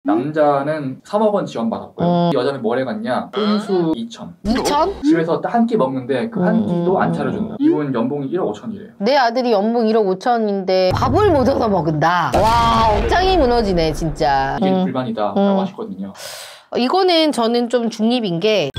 남자는 3억 원 지원받았고요. 여자는 뭘 해갔냐? 혼수 2천. 2천? 집에서 딱 한 끼 먹는데 그 한 끼도 안 차려준다. 이분 연봉이 1억 5천이래요. 내 아들이 연봉 1억 5천인데 밥을 못 얻어 먹은다. 와, 억장이 무너지네 진짜. 이게 불만이다 라고 하시거든요. 이거는 저는 좀 중립인 게,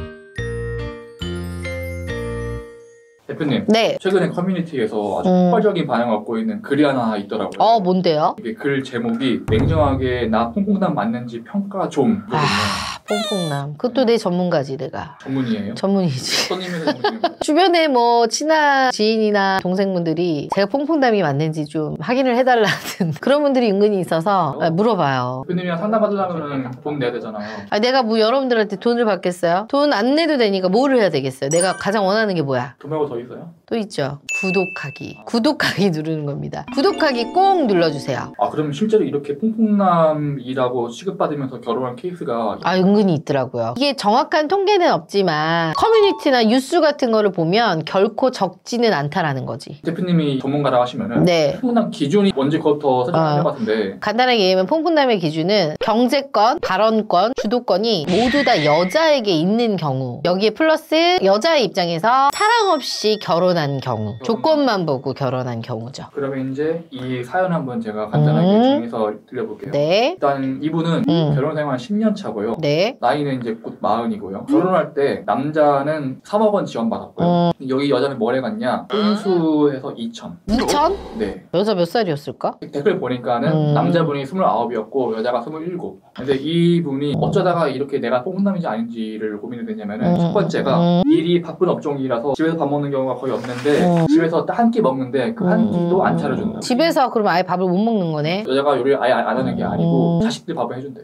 대표님, 네. 최근에 커뮤니티에서 아주 폭발적인 반응을 얻고 있는 글이 하나 있더라고요. 뭔데요? 이게 글 제목이 냉정하게 나 퐁퐁남 맞는지 평가 좀. 퐁퐁남. 그것도 내 전문가지 내가. 전문이에요? 전문이지. 어떤 의미에서 전문이에요? 주변에 뭐 친한 지인이나 동생분들이 제가 퐁퐁남이 맞는지 좀 확인을 해달라는 그런 분들이 은근히 있어서 물어봐요. 대표님이랑 상담받으려면 돈 내야 되잖아요. 내가 뭐 여러분들한테 돈을 받겠어요? 돈 안 내도 되니까 뭐를 해야 되겠어요? 내가 가장 원하는 게 뭐야? 돈 말고 더 있어요? 또 있죠. 구독하기. 구독하기 누르는 겁니다. 구독하기 꼭 눌러주세요. 그럼 실제로 이렇게 퐁퐁남이라고 취급받으면서 결혼한 케이스가 은근히 있더라고요. 이게 정확한 통계는 없지만 커뮤니티나 뉴스 같은 거를 보면 결코 적지는 않다라는 거지. 대표님이 전문가라고 하시면은 네. 퐁퐁남 기준이 뭔지 그것부터 설명해야 될 것 같은데. 간단하게 얘기하면 퐁퐁남의 기준은 경제권, 발언권, 주도권이 모두 다 여자에게 있는 경우, 여기에 플러스 여자의 입장에서 사랑 없이 결혼한 경우, 조건만 보고 결혼한 경우죠. 그러면 이제 이 사연 한번 제가 간단하게 정리해서 들려볼게요. 네. 일단 이분은 결혼 생활 10년 차고요. 네. 나이는 이제 곧 40이고요. 결혼할 때 남자는 3억 원 지원받았고요. 여기 여자는 뭘 해갔냐? 혼수해서 2천. 2천? 네. 여자 몇 살이었을까? 댓글 보니까는 남자분이 29이었고 여자가 27. 근데 이분이 어쩌다가 이렇게 내가 퐁퐁남인지 아닌지를 고민이 됐냐면은 첫 번째가 일이 바쁜 업종이라서 집에서 밥 먹는 경우가 거의 없는데 집에서 딱 한 끼 먹는데 그 한 끼도 안 차려준다. 집에서 그럼 아예 밥을 못 먹는 거네? 여자가 요리를 아예 안 하는 게 아니고 자식들 밥을 해준대요.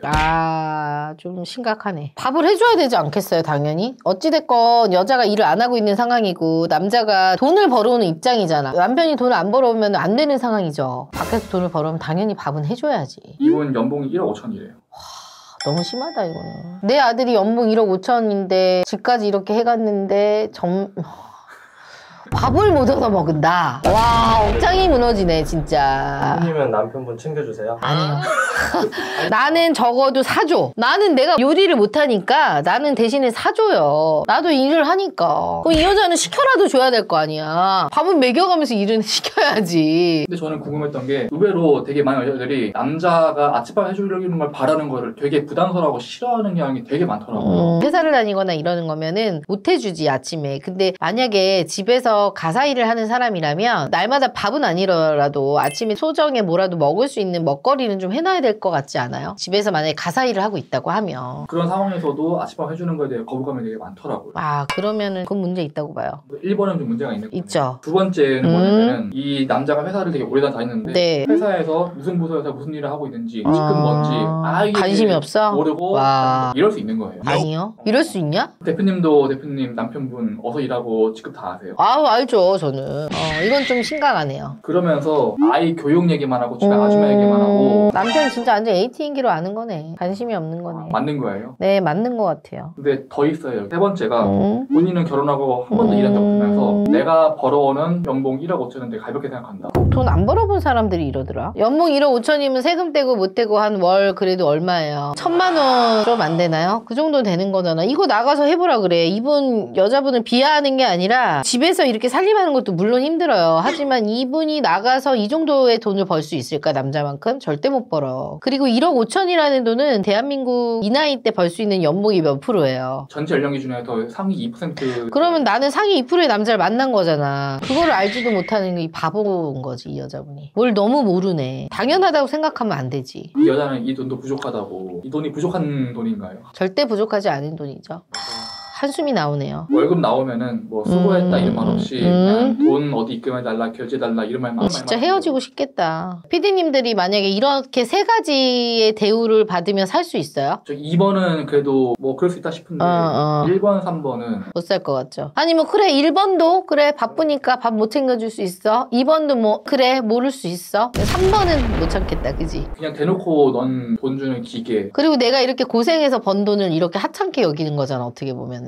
좀 심각하네. 밥을 해줘야 되지 않겠어요, 당연히? 어찌됐건 여자가 일을 안 하고 있는 상황이고 남자가 돈을 벌어오는 입장이잖아. 남편이 돈을 안 벌어오면 안 되는 상황이죠. 밖에서 돈을 벌어오면 당연히 밥은 해줘야지. 이분 연봉이 1억 5천이래요. 너무 심하다 이거는. 내 아들이 연봉 1억 5천인데 집까지 이렇게 해갔는데 밥을 못 얻어 먹은다. 와, 억장이 무너지네 진짜. 대표님은 남편분 챙겨주세요? 아니요. 나는 적어도 사줘. 나는 내가 요리를 못하니까 나는 대신에 사줘요. 나도 일을 하니까. 그럼 이 여자는 시켜라도 줘야 될 거 아니야. 밥은 먹여가면서 일은 시켜야지. 근데 저는 궁금했던 게 의외로 되게 많은 여자들이 남자가 아침밥 해주려는 걸 바라는 거를 되게 부담스러워하고 싫어하는 경향이 되게 많더라고요. 회사를 다니거나 이러는 거면은 못 해주지 아침에. 근데 만약에 집에서 가사 일을 하는 사람이라면 날마다 밥은 아니더라도 아침에 소정에 뭐라도 먹을 수 있는 먹거리는 좀 해놔야 될 것 같지 않아요? 집에서 만약에 가사 일을 하고 있다고 하면. 그런 상황에서도 아침밥 해주는 거에 대해 거부감이 되게 많더라고요. 그러면은 그건 문제 있다고 봐요. 1번은 좀 문제가 있는 거예요. 있죠. 두 번째는 뭐냐면은 이 남자가 회사를 되게 오래 다녔는데 네. 회사에서 무슨 부서에서 무슨 일을 하고 있는지 지금 뭔지 아예 관심이 없어? 모르고 이럴 수 있는 거예요. 아니요. 이럴 수 있냐? 대표님 남편분 어서 일하고 직급 다 아세요? 알죠 저는. 이건 좀 심각하네요. 그러면서 아이 교육 얘기만 하고 집에 아줌마 얘기만 하고 남편 진짜 완전 AT인기로 아는 거네. 관심이 없는 거네. 맞는 거예요? 네, 맞는 것 같아요. 근데 더 있어요. 세 번째가 본인은 결혼하고 한 번도 일한 적 없으면서 내가 벌어오는 연봉 1억 5천인데 가볍게 생각한다. 돈 안 벌어본 사람들이 이러더라. 연봉 1억 5천이면 세금 떼고 못 떼고 한 월 그래도 얼마예요? 1,000만 원 좀 안 되나요? 그 정도 되는 거잖아. 이거 나가서 해보라 그래. 여자분을 비하하는 게 아니라 집에서 이렇게 살림하는 것도 물론 힘들어요. 하지만 이분이 나가서 이 정도의 돈을 벌 수 있을까? 남자만큼? 절대 못 벌어. 그리고 1억 5천이라는 돈은 대한민국 이 나이 때 벌 수 있는 연봉이 몇 프로예요? 전체 연령 기준에서 상위 2%. 그러면 나는 상위 2%의 남자를 만난 거잖아. 그거를 알지도 못하는 이 바보인 거지, 이 여자분이. 뭘 너무 모르네. 당연하다고 생각하면 안 되지. 이 여자는 이 돈도 부족하다고. 이 돈이 부족한 돈인가요? 절대 부족하지 않은 돈이죠. 한숨이 나오네요. 월급 나오면은 뭐 수고했다 이런 말 없이 그냥 돈 어디 입금해달라 결제해달라 이런 말만 진짜 헤어지고 싶겠다. PD님들이 만약에 이렇게 세 가지의 대우를 받으면 살 수 있어요? 저 2번은 그래도 뭐 그럴 수 있다 싶은데 1번, 3번은 못 살 것 같죠. 아니 뭐 그래 1번도 그래 바쁘니까 밥 못 챙겨줄 수 있어. 2번도 뭐 그래 모를 수 있어. 3번은 못 참겠다 그지? 그냥 대놓고 넌 돈 주는 기계. 그리고 내가 이렇게 고생해서 번 돈을 이렇게 하찮게 여기는 거잖아 어떻게 보면은.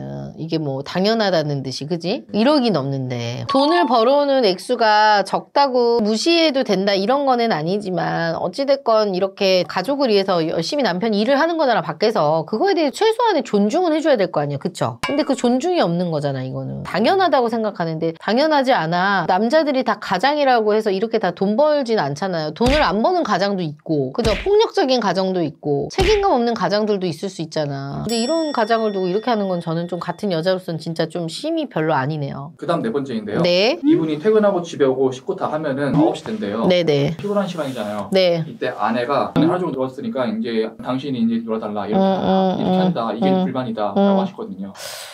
거는. 이게 뭐 당연하다는 듯이, 그지? 1억이 넘는데. 돈을 벌어오는 액수가 적다고 무시해도 된다 이런 거는 아니지만 어찌됐건 이렇게 가족을 위해서 열심히 남편이 일을 하는 거잖아, 밖에서. 그거에 대해 최소한의 존중은 해줘야 될 거 아니야, 그쵸? 근데 그 존중이 없는 거잖아, 이거는. 당연하다고 생각하는데 당연하지 않아. 남자들이 다 가장이라고 해서 이렇게 다 돈 벌진 않잖아요. 돈을 안 버는 가장도 있고, 그죠? 폭력적인 가정도 있고, 책임감 없는 가장들도 있을 수 있잖아. 근데 이런 가장을 두고 이렇게 하는 건 저는 좀 같은 여자로서는 진짜 좀 심이 별로 아니네요. 그 다음 4번째인데요. 네. 이분이 퇴근하고 집에 오고 씻고 다 하면은 9시 된대요. 네네. 피곤한 시간이잖아요. 네. 이때 아내가 하루 종일 놀았으니까 이제 당신이 이제 놀아달라 이렇게 한다. 이게 불만이다 라고 하시거든요.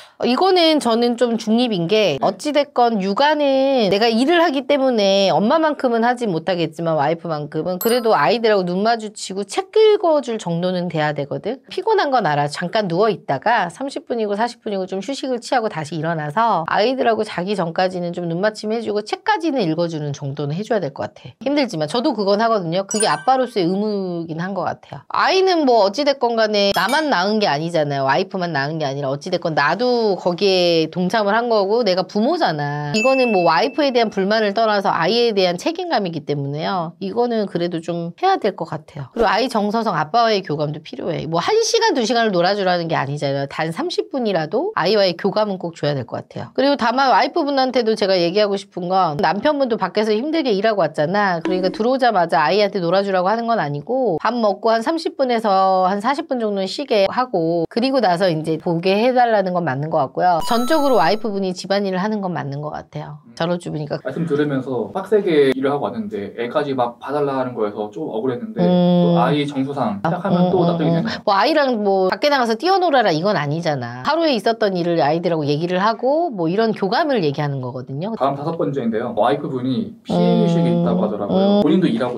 이거는 저는 좀 중립인 게 어찌됐건 육아는 내가 일을 하기 때문에 엄마만큼은 하지 못하겠지만 와이프만큼은 그래도 아이들하고 눈 마주치고 책 읽어줄 정도는 돼야 되거든. 피곤한 건 알아. 잠깐 누워있다가 30분이고 40분이고 좀 휴식을 취하고 다시 일어나서 아이들하고 자기 전까지는 좀 눈맞춤 해주고 책까지는 읽어주는 정도는 해줘야 될 것 같아. 힘들지만 저도 그건 하거든요. 그게 아빠로서의 의무긴 한 것 같아요. 아이는 뭐 어찌됐건 간에 나만 낳은 게 아니잖아요. 와이프만 낳은 게 아니라 어찌됐건 나도 거기에 동참을 한 거고 내가 부모잖아. 이거는 뭐 와이프에 대한 불만을 떠나서 아이에 대한 책임감이기 때문에요. 이거는 그래도 좀 해야 될 것 같아요. 그리고 아이 정서상 아빠와의 교감도 필요해. 뭐 1시간, 2시간을 놀아주라는 게 아니잖아요. 단 30분이라도 아이와의 교감은 꼭 줘야 될 것 같아요. 그리고 다만 와이프분한테도 제가 얘기하고 싶은 건 남편분도 밖에서 힘들게 일하고 왔잖아. 그러니까 들어오자마자 아이한테 놀아주라고 하는 건 아니고 밥 먹고 한 30분에서 한 40분 정도는 쉬게 하고 그리고 나서 이제 보게 해달라는 건 맞는 것 같고요. 전적으로 와이프분이 집안일을 하는 건 맞는 것 같아요. 전업주부니까. 말씀 들으면서 빡세게 일을 하고 왔는데 애까지 막 봐달라 하는 거여서 좀 억울했는데 또 아이 정서상 생각하면 또 납득이 되네요. 뭐 아이랑 뭐 밖에 나가서 뛰어놀아라 이건 아니잖아. 하루에 있었던 일을 아이들하고 얘기를 하고 뭐 이런 교감을 얘기하는 거거든요. 다음 5번째인데요. 와이프분이 피해의식이 있다고 하더라고요. 본인도 일하고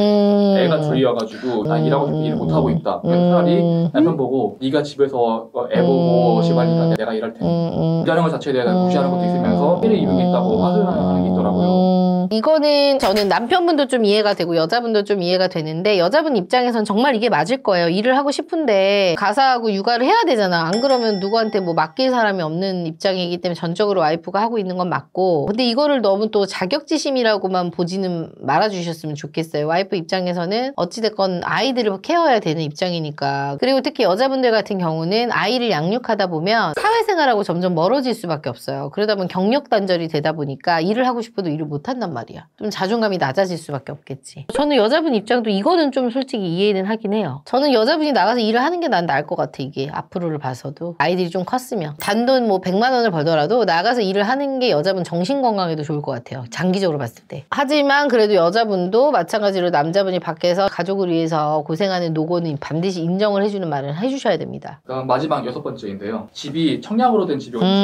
싶은데 애가 둘이어가지고 나 일하고 싶은데 일을 못하고 있다. 그래서 차라리 남편 보고 네가 집에서 애 보고 집안일 내가 일할 테니 일하는 것 자체에 대해서 무시하는 것도 있으면서 피해를 입은겠다고 하소연하는 게 있더라고요. 이거는 저는 남편분도 좀 이해가 되고 여자분도 좀 이해가 되는데 여자분 입장에선 정말 이게 맞을 거예요. 일을 하고 싶은데 가사하고 육아를 해야 되잖아. 안 그러면 누구한테 뭐 맡길 사람이 없는 입장이기 때문에 전적으로 와이프가 하고 있는 건 맞고 근데 이거를 너무 또 자격지심이라고만 보지는 말아주셨으면 좋겠어요. 와이프 입장에서는 어찌됐건 아이들을 케어해야 되는 입장이니까. 그리고 특히 여자분들 같은 경우는 아이를 양육하다 보면 사회생활하고 점점 멀어질 수밖에 없어요. 그러다 보면 경력 단절이 되다 보니까 일을 하고 싶어도 일을 못한단 말이야. 좀 자존감이 낮아질 수밖에 없겠지. 저는 여자분 입장도 이거는 좀 솔직히 이해는 하긴 해요. 저는 여자분이 나가서 일을 하는 게 난 나을 것 같아. 이게 앞으로를 봐서도 아이들이 좀 컸으면 단돈 뭐 100만 원을 벌더라도 나가서 일을 하는 게 여자분 정신건강에도 좋을 것 같아요. 장기적으로 봤을 때. 하지만 그래도 여자분도 마찬가지로 남자분이 밖에서 가족을 위해서 고생하는 노고는 반드시 인정을 해주는 말을 해주셔야 됩니다. 그럼 마지막 6번째인데요. 집이 청약으로 된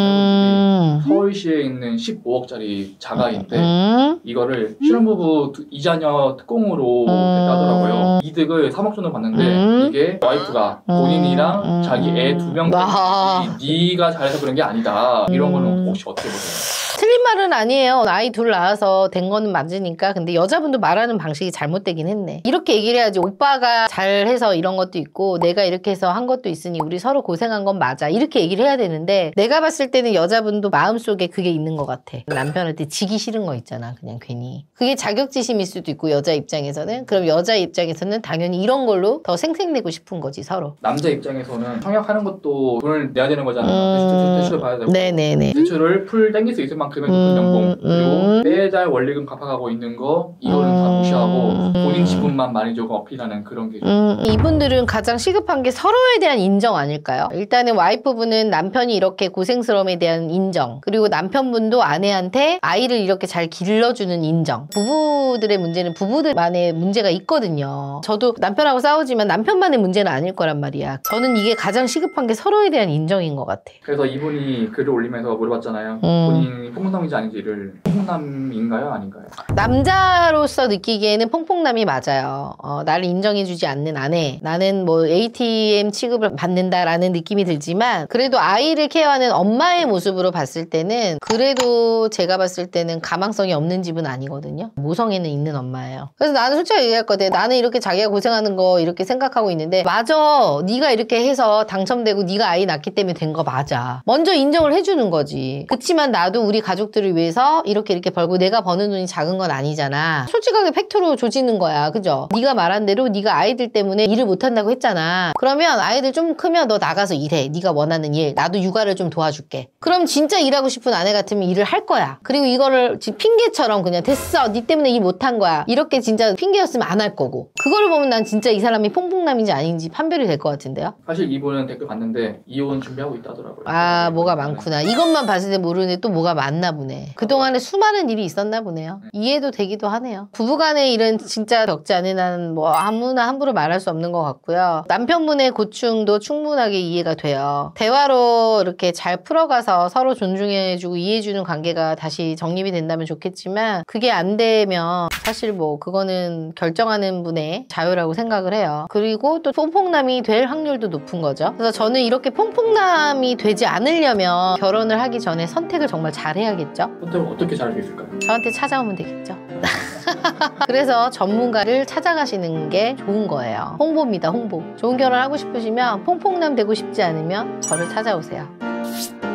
집이거든요. 서울시에 있는 15억짜리 자가인데 이거를 신혼부부 2자녀 특공으로 됐다 하더라고요. 이득을 3억 정도 받는데 이게 와이프가 본인이랑 자기 애 2명 때문에 네가 잘해서 그런 게 아니다. 이런 거는 혹시 어떻게 보세요? 틀린 말은 아니에요. 아이 둘 낳아서 된 거는 맞으니까. 근데 여자분도 말하는 방식이 잘못되긴 했네. 이렇게 얘기를 해야지. 오빠가 잘해서 이런 것도 있고 내가 이렇게 해서 한 것도 있으니 우리 서로 고생한 건 맞아. 이렇게 얘기를 해야 되는데 내가 봤을 때는 여자분도 마음속에 그게 있는 것 같아. 남편한테 지기 싫은 거 있잖아. 그냥 괜히. 그게 자격지심일 수도 있고 여자 입장에서는. 그럼 여자 입장에서는 당연히 이런 걸로 더 생색내고 싶은 거지 서로. 남자 입장에서는 청약하는 것도 돈을 내야 되는 거잖아요. 대출을 받아야 되고 네네네. 대출을 풀 땡길 수 있을 만큼의 높은 연봉 그리고 매달 원리금 갚아가고 있는 거 이거는 다 무시하고 본인 지분만 많이 조금 어필하는 그런 게 이분들은 가장 시급한 게 서로에 대한 인정 아닐까요? 일단은 와이프분은 남편이 이렇게 고생스러움에 대한 인정 그리고 남편분도 아내한테 아이를 이렇게 잘 길러주는 인정. 부부들의 문제는 부부들만의 문제가 있거든요. 저도 남편하고 싸우지만 남편만의 문제는 아닐 거란 말이야. 저는 이게 가장 시급한 게 서로에 대한 인정인 것 같아. 그래서 이분이 글을 올리면서 물어봤잖아요. 본인이 퐁퐁남인지 아닌지를 퐁퐁남인가요? 아닌가요? 남자로서 느끼기에는 퐁퐁남이 맞아요. 나를 인정해주지 않는 아내, 나는 뭐 ATM 취급을 받는다라는 느낌이 들지만 그래도 아이를 케어하는 엄마의 모습으로 봤을 때는 그래도 제가 봤을 때는 가망성이 없는 집은 아니거든요. 모성애는 있는 엄마예요. 그래서 나는 솔직히 얘기할 거같아. 나는 이렇게 자기가 고생하는 거 이렇게 생각하고 있는데 맞아. 네가 이렇게 해서 당첨되고 네가 아이 낳기 때문에 된 거 맞아. 먼저 인정을 해주는 거지. 그치만 나도 우리 가족들을 위해서 이렇게 벌고 내가 버는 돈이 작은 건 아니잖아. 솔직하게 팩트로 조지는 거야. 그죠? 네가 말한 대로 네가 아이들 때문에 일을 못한다고 했잖아. 그러면 아이들 좀 크면 너 나가서 일해. 네가 원하는 일. 나도 육아를 좀 도와줄게. 그럼 진짜 일하고 싶은 아내 같으면 일을 할 거야. 그리고 이거를 핑계처럼 그냥 됐어. 네 때문에 일 못한 거야. 이렇게 진짜 핑계였으면 안 할 거고. 그거를 보면 난 진짜 이 사람이 퐁퐁남인지 아닌지 판별이 될 것 같은데요. 사실 이분은 댓글 봤는데 이혼 준비하고 있다더라고요. 아, 뭐가 많구나. 이것만 봤을 때 모르는데 또 뭐가 많나 보네. 그동안에 수많은 일이 있었나 보네요. 이해도 되기도 하네요. 부부간의 일은 진짜 겪지 않은 한 뭐 아무나 함부로 말할 수 없는 것 같고요. 남편분의 고충도 충분하게 이해가 돼요. 대화로 이렇게 잘 풀어가서 서로 존중해주고 이해해주는 관계가 다시 정립이 된다면 좋겠지만 그게 안 되면 사실 뭐 그거는 결정하는 분의 자유라고 생각을 해요. 그리고 또 퐁퐁남이 될 확률도 높은 거죠. 그래서 저는 이렇게 퐁퐁남이 되지 않으려면 결혼을 하기 전에 선택을 정말 잘 해야겠죠. 선택을 어떻게 잘 할 수 있을까요? 저한테 찾아오면 되겠죠. 그래서 전문가를 찾아가시는 게 좋은 거예요. 홍보입니다, 홍보. 좋은 결혼 하고 싶으시면 퐁퐁남 되고 싶지 않으면 저를 찾아오세요.